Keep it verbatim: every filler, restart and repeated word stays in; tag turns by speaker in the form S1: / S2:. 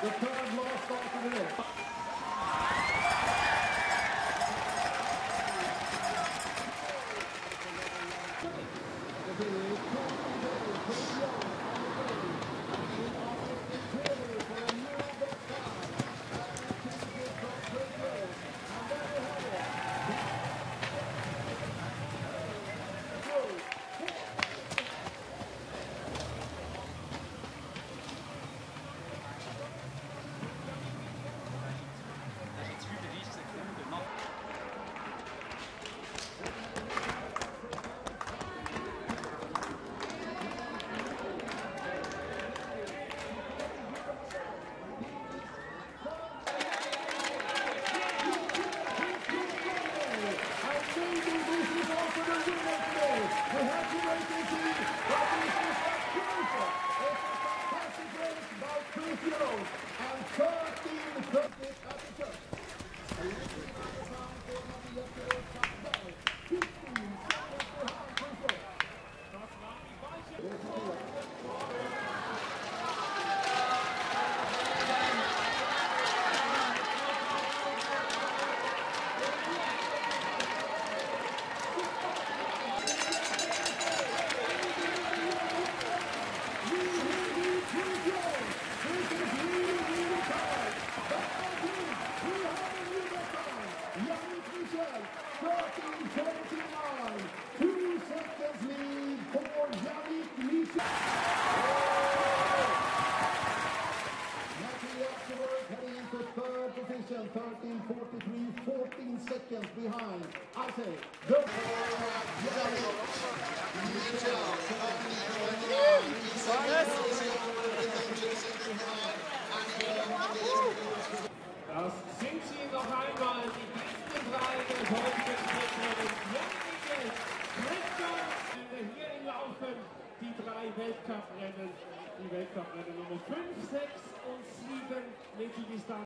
S1: the third last start of the day. Two seconds lead for Yannick Michel. Matthew afterwards heading into third position, thirteen forty-three, fourteen seconds behind. I say, go for Yannick Michel.
S2: Das sind sie noch einmal, die besten drei des heutigen Wettbewerbs. Hier laufen die drei Weltcuprennen, die Weltcuprennen Nummer fünf, sechs und sieben Mitteldistanz.